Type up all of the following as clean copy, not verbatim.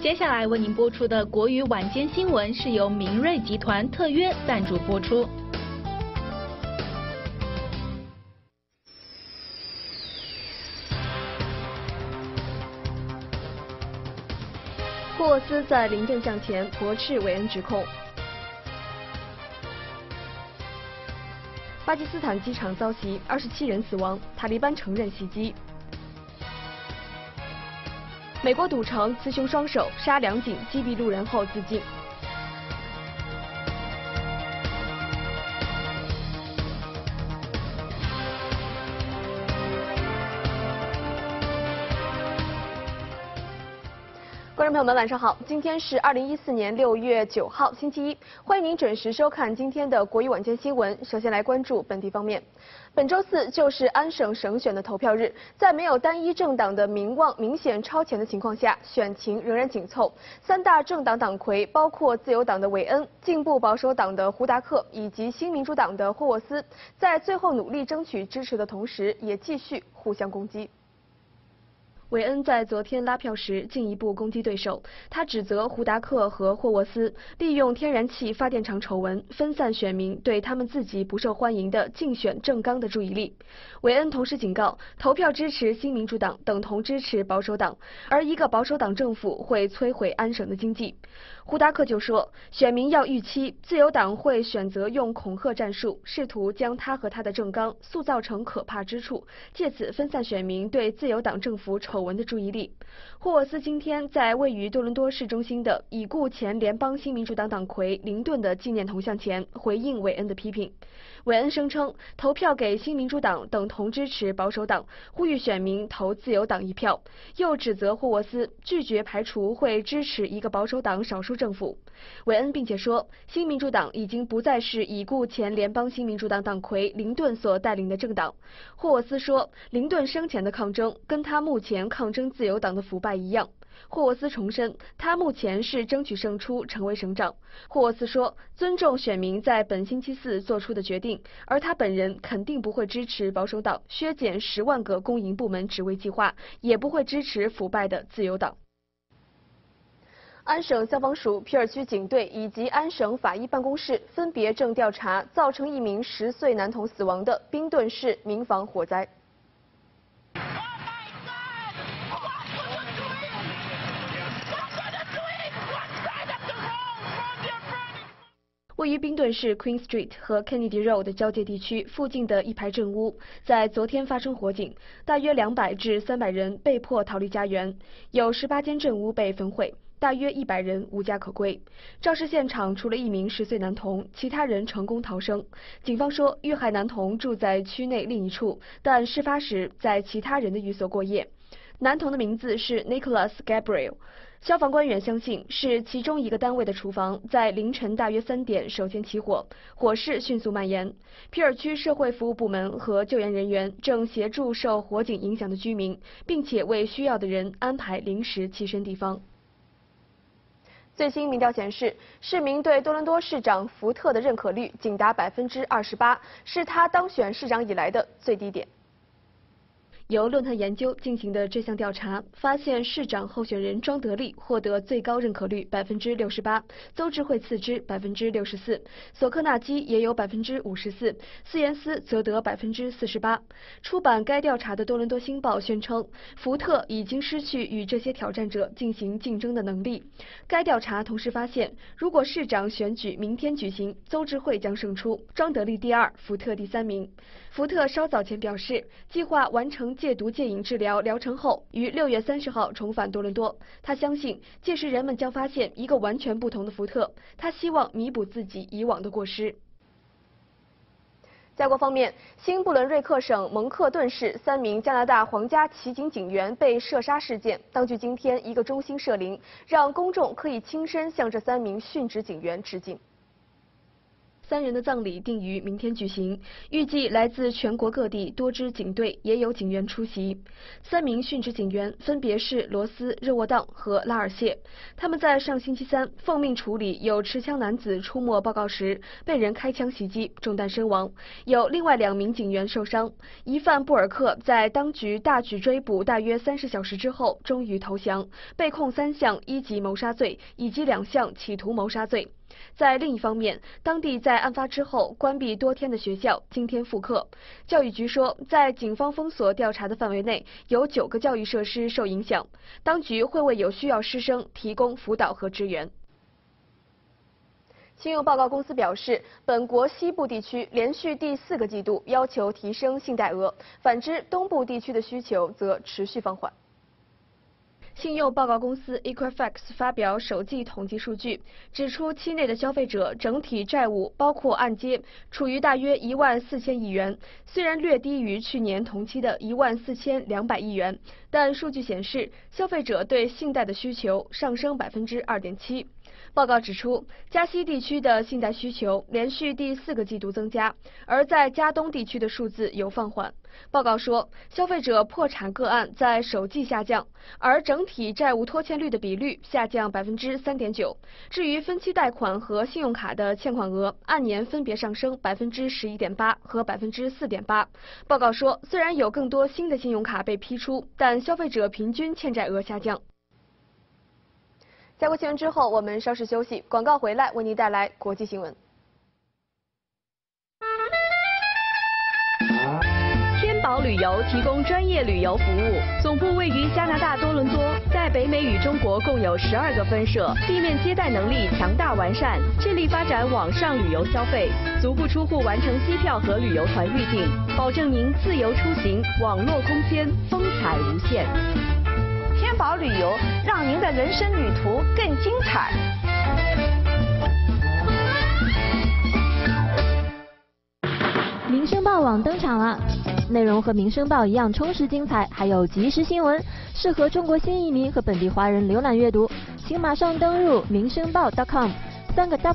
接下来为您播出的国语晚间新闻是由明锐集团特约赞助播出。 霍沃斯在临阵向前驳斥韦恩指控。巴基斯坦机场遭袭，27人死亡，塔利班承认袭击。美国赌城雌雄双手杀2警，击毙路人后自尽。观众朋友们，晚上好！今天是2014年6月9号，星期一，欢迎您准时收看今天的国语晚间新闻。首先来关注本地方面，本周四就是安省省选的投票日，在没有单一政党的民望明显超前的情况下，选情仍然紧凑。3大政党党魁，包括自由党的韦恩、进步保守党的胡达克以及新民主党的霍沃斯，在最后努力争取支持的同时，也继续互相攻击。韦恩在昨天拉票时进一步攻击对手，他指责胡达克和霍沃斯利用天然气发电厂丑闻分散选民对他们自己不受欢迎的竞选政纲的注意力。韦恩同时警告，投票支持新民主党等同支持保守党，而一个保守党政府会摧毁安省的经济。胡达克就说，选民要预期自由党会选择用恐吓战术，试图将他和他的政纲塑造成可怕之处，借此分散选民对自由党政府丑闻的注意力。霍沃斯今天在位于多伦多市中心的已故前联邦新民主党党魁林顿的纪念铜像前回应韦恩的批评。韦恩声称，投票给新民主党等同支持保守党，呼吁选民投自由党一票，又指责霍沃斯拒绝排除会支持一个保守党少数政府。韦恩并且说，新民主党已经不再是已故前联邦新民主党党魁林顿所带领的政党。霍沃斯说，林顿生前的抗争跟他目前抗争自由党的腐败一样。霍沃斯重申，他目前是争取胜出，成为省长。霍沃斯说，尊重选民在本星期四做出的决定，而他本人肯定不会支持保守党削减10万个公营部门职位计划，也不会支持腐败的自由党。安省消防署、皮尔区警队以及安省法医办公室分别正调查造成一名10岁男童死亡的宾顿市民房火灾。位于宾顿市 Queen Street 和 Kennedy Road 交界地区附近的一排镇屋，在昨天发生火警，大约200至300人被迫逃离家园，有18间镇屋被焚毁，大约100人无家可归。肇事现场除了一名10岁男童，其他人成功逃生。警方说，遇害男童住在区内另一处，但事发时在其他人的寓所过夜。男童的名字是 Nicholas Gabriel。消防官员相信是其中一个单位的厨房在凌晨大约3点首先起火，火势迅速蔓延。皮尔区社会服务部门和救援人员正协助受火警影响的居民，并且为需要的人安排临时栖身地方。最新民调显示，市民对多伦多市长福特的认可率仅达28%，是他当选市长以来的最低点。由论坛研究进行的这项调查发现，市长候选人庄德利获得最高认可率68%，邹智慧次之64%，索克纳基也有54%，斯延斯则得48%。出版该调查的多伦多星报宣称，福特已经失去与这些挑战者进行竞争的能力。该调查同时发现，如果市长选举明天举行，邹智慧将胜出，庄德利第2，福特第3名。福特稍早前表示，计划完成戒毒戒瘾治疗疗程后，于6月30号重返多伦多。他相信，届时人们将发现一个完全不同的福特。他希望弥补自己以往的过失。在国方面，新布伦瑞克省蒙克顿市3名加拿大皇家骑警警员被射杀事件，当局今天1个中心设灵，让公众可以亲身向这3名殉职警员致敬。 3人的葬礼定于明天举行，预计来自全国各地多支警队也有警员出席。3名殉职警员分别是罗斯、热沃当和拉尔谢，他们在上星期3奉命处理有持枪男子出没报告时被人开枪袭击，中弹身亡。有另外2名警员受伤。疑犯布尔克在当局大举追捕大约30小时之后，终于投降，被控3项1级谋杀罪以及2项企图谋杀罪。在另一方面，当地在案发之后关闭多天的学校今天复课。教育局说，在警方封锁调查的范围内，有9个教育设施受影响，当局会为有需要师生提供辅导和支援。信用报告公司表示，本国西部地区连续第4个季度要求提升信贷额，反之东部地区的需求则持续放缓。信用报告公司 Equifax 发表首季统计数据，指出期内的消费者整体债务包括按揭处于大约14000亿元，虽然略低于去年同期的14200亿元，但数据显示消费者对信贷的需求上升2.7%。报告指出，加西地区的信贷需求连续第4个季度增加，而在加东地区的数字有放缓。报告说，消费者破产个案在首季下降，而整体债务拖欠率的比率下降3.9%。至于分期贷款和信用卡的欠款额，按年分别上升11.8%和4.8%。报告说，虽然有更多新的信用卡被批出，但消费者平均欠债额下降。加国新闻之后，我们稍事休息，广告回来为您带来国际新闻。 天宝旅游提供专业旅游服务，总部位于加拿大多伦多，在北美与中国共有12个分社，地面接待能力强大完善，致力发展网上旅游消费，足不出户完成机票和旅游团预订，保证您自由出行，网络空间风采无限。 天宝旅游让您的人生旅途更精彩。 民生报网登场了，内容和民生报一样充实精彩，还有即时新闻，适合中国新移民和本地华人浏览阅读。请马上登入民生报 .com，3个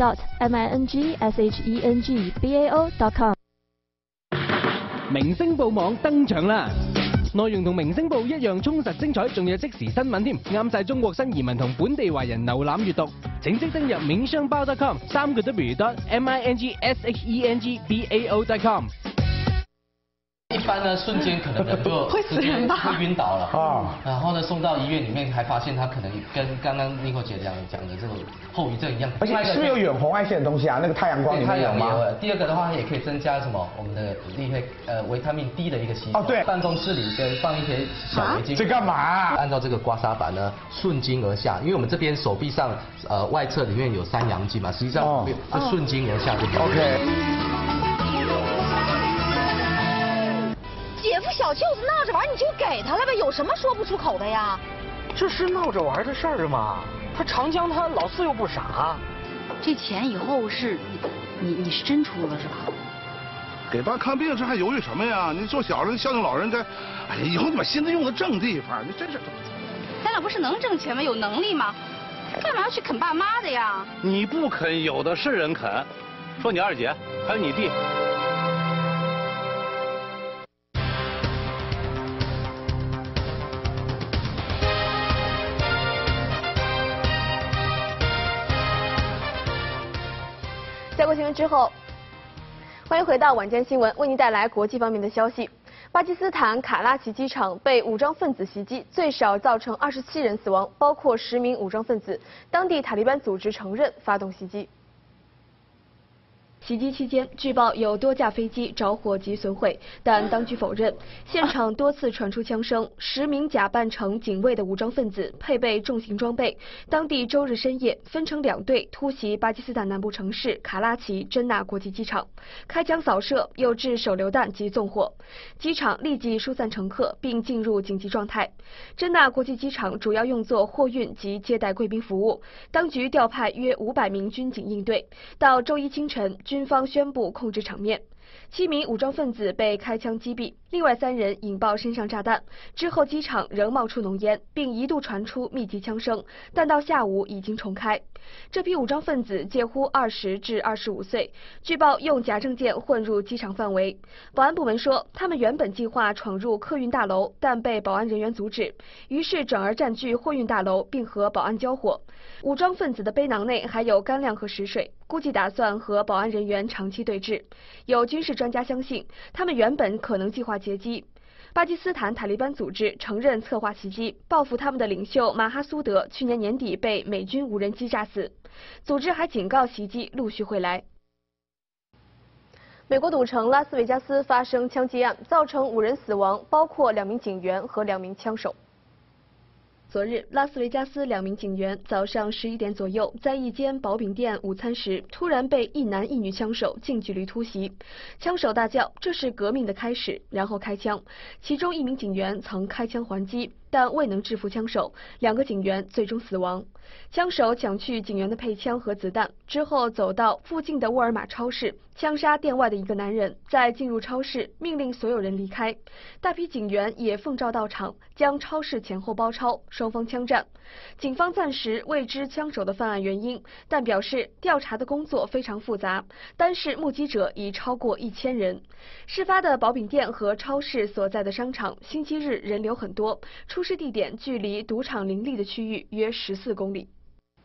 w.mingshengbao.com。 明星報網登場啦！內容同明星報一樣充實精彩，仲有即時新聞添，啱晒中國新移民同本地華人瀏覽閱讀。請即登入明星報 .com，3個 w.mingshengbao.com。 一般呢，瞬间可能人就会死人吧， 会晕倒了啊。然后呢，送到医院里面，还发现他可能跟刚刚Nicole姐讲的这种后遗症一样。 而且是不是有远红外线的东西啊？那个太阳光里面有吗？ 第二个的话，也可以增加什么？我们的维他命 D 的一个吸收。哦，对。办公室里跟放一些小围巾。 这干嘛啊？ 按照这个刮痧板呢，顺经而下，因为我们这边手臂上外侧里面有3阳经嘛，实际上就顺经而下就。OK。 姐夫小舅子闹着玩，你就给他了呗，有什么说不出口的呀？ 这是闹着玩的事儿吗？他长江他老四又不傻。 这钱以后是你是真出了是吧？ 给爸看病，这还犹豫什么呀？你做小人孝敬老人，该，哎呀，以后你把心思用在正地方，你真是。 咱俩不是能挣钱吗？有能力吗？干嘛要去啃爸妈的呀？ 你不啃，有的是人啃。说你二姐，还有你弟。 加国新闻之后，欢迎回到晚间新闻，为您带来国际方面的消息。巴基斯坦卡拉奇机场被武装分子袭击，最少造成27人死亡，包括10名武装分子。当地塔利班组织承认发动袭击。袭击期间，据报有多架飞机着火及损毁，但当局否认。现场多次传出枪声，10名假扮成警卫的武装分子配备重型装备，当地周日深夜分成2队突袭巴基斯坦南部城市卡拉奇真纳国际机场，开枪扫射，又掷手榴弹及纵火。机场立即疏散乘客，并进入紧急状态。真纳国际机场主要用作货运及接待贵宾服务，当局调派约500名军警应对。到周一清晨，军方宣布控制场面。 7名武装分子被开枪击毙，另外3人引爆身上炸弹，之后机场仍冒出浓烟，并一度传出密集枪声，但到下午已经重开。这批武装分子介乎20至25岁，据报用假证件混入机场范围。保安部门说，他们原本计划闯入客运大楼，但被保安人员阻止，于是转而占据货运大楼，并和保安交火。武装分子的背囊内还有干粮和食水，估计打算和保安人员长期对峙。有军事专家相信，他们原本可能计划劫机。巴基斯坦塔利班组织承认策划袭击，报复他们的领袖马哈苏德去年年底被美军无人机炸死。组织还警告袭击陆续会来。美国赌城拉斯维加斯发生枪击案，造成5人死亡，包括2名警员和2名枪手。昨日，拉斯维加斯2名警员早上11点左右，在一间薄饼店午餐时，突然被1男1女枪手近距离突袭。枪手大叫：“这是革命的开始！”然后开枪。其中1名警员曾开枪还击，但未能制服枪手，2个警员最终死亡。枪手抢去警员的配枪和子弹，之后走到附近的沃尔玛超市，枪杀店外的一个男人，再进入超市，命令所有人离开。大批警员也奉召到场，将超市前后包抄，双方枪战。警方暂时未知枪手的犯案原因，但表示调查的工作非常复杂，单是目击者已超过1000人。事发的薄饼店和超市所在的商场，星期日人流很多，出事地点距离赌场林立的区域约14公里。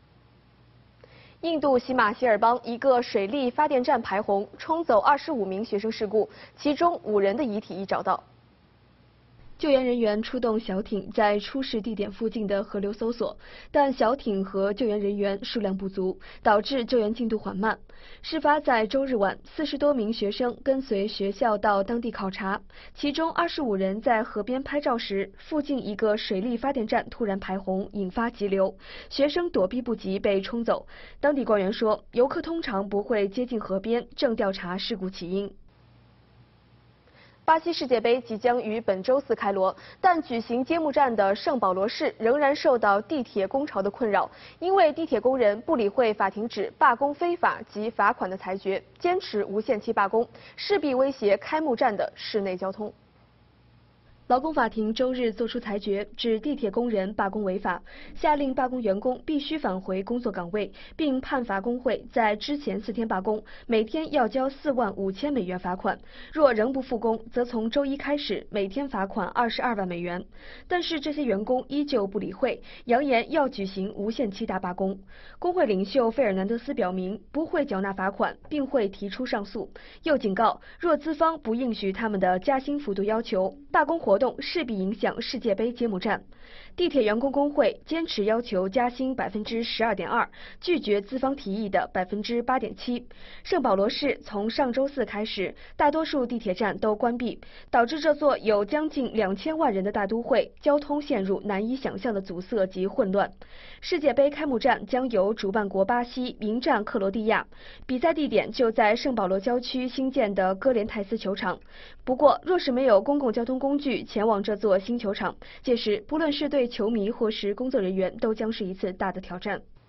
印度喜马歇尔邦一个水力发电站排洪，冲走25名学生事故，其中5人的遗体已找到。救援人员出动小艇在出事地点附近的河流搜索，但小艇和救援人员数量不足，导致救援进度缓慢。事发在周日晚，40多名学生跟随学校到当地考察，其中25人在河边拍照时，附近一个水力发电站突然排洪，引发急流，学生躲避不及被冲走。当地官员说，游客通常不会接近河边，正调查事故起因。巴西世界杯即将于本周4开锣，但举行揭幕战的圣保罗市仍然受到地铁工潮的困扰，因为地铁工人不理会法庭指罢工非法及罚款的裁决，坚持无限期罢工，势必威胁开幕战的市内交通。劳工法庭周日作出裁决，指地铁工人罢工违法，下令罢工员工必须返回工作岗位，并判罚工会在之前4天罢工，每天要交$45,000罚款。若仍不复工，则从周一开始每天罚款$22万。但是这些员工依旧不理会，扬言要举行无限期大罢工。工会领袖费尔南德斯表明不会缴纳罚款，并会提出上诉，又警告若资方不应许他们的加薪幅度要求，罢工活动势必影响世界杯揭幕战。地铁员工工会坚持要求加薪12.2%，拒绝资方提议的8.7%。圣保罗市从上周4开始，大多数地铁站都关闭，导致这座有将近2000万人的大都会交通陷入难以想象的阻塞及混乱。世界杯开幕战将由主办国巴西迎战克罗地亚，比赛地点就在圣保罗郊区新建的哥连泰斯球场。不过，若是没有公共交通工具前往这座新球场，届时不论是对球迷或是工作人员，都将是一次大的挑战。